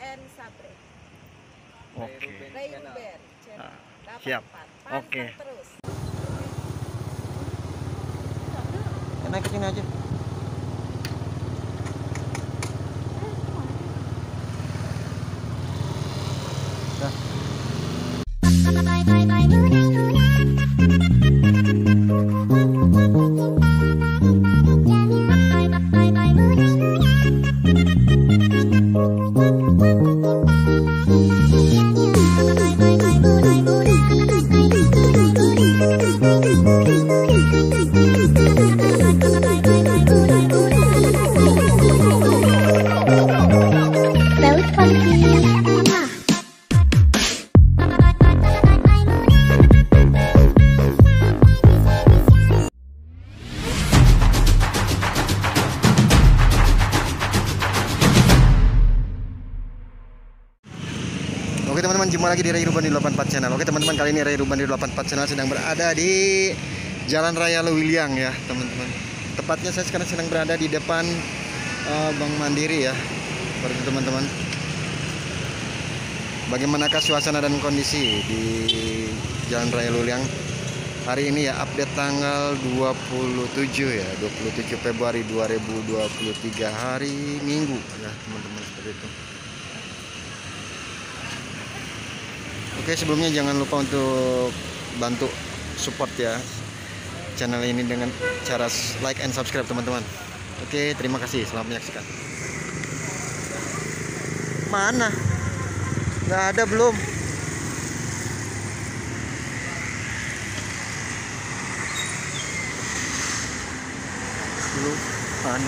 and Sabre. Oke. Ray Ruben. Siap. Oke. Terus. Naik ke sini aja. Oke teman-teman, jumpa lagi di Ray Ruben di 84 Channel. Oke teman-teman, kali ini Ray Ruben di 84 Channel sedang berada di Jalan Raya Lewiliang ya teman-teman. Tepatnya saya sekarang sedang berada di depan Bank Mandiri ya. Seperti teman-teman, bagaimanakah suasana dan kondisi di Jalan Raya Lewiliang hari ini ya, update tanggal 27 ya, 27 Februari 2023 hari Minggu ya teman-teman, seperti itu. Oke, sebelumnya jangan lupa untuk bantu support ya channel ini dengan cara like and subscribe teman-teman. Oke, terima kasih, selamat menyaksikan. Mana? Nggak ada belum? Belum. Mana?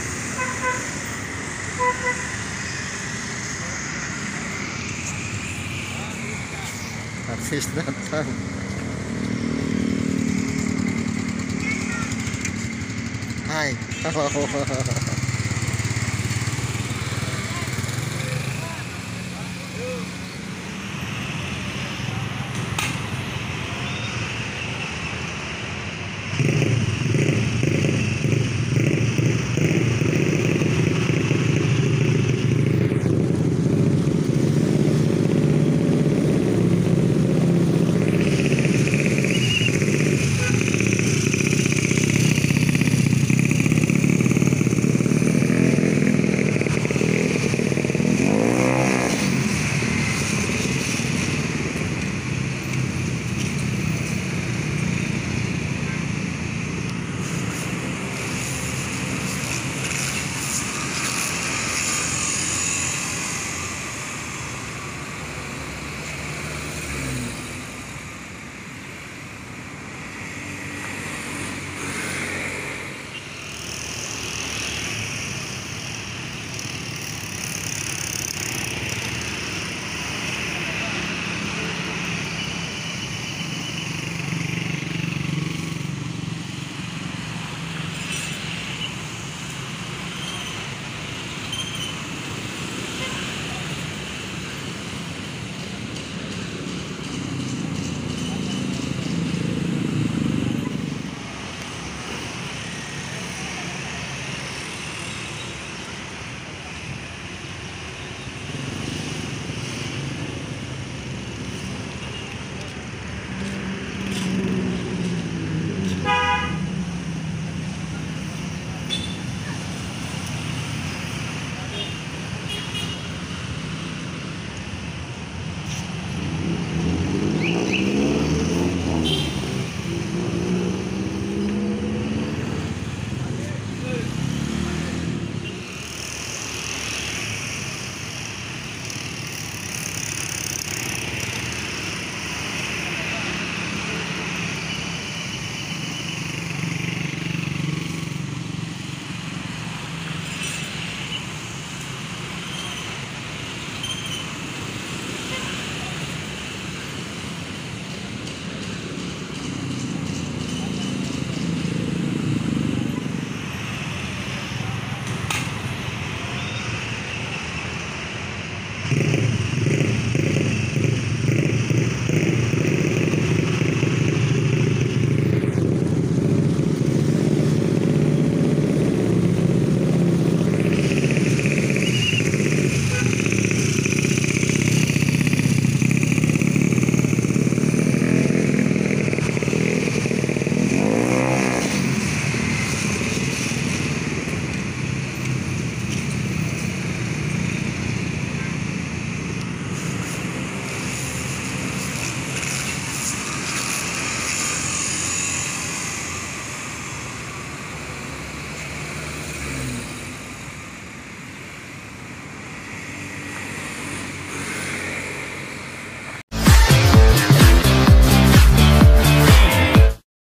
Artis datang. Hai. Halo.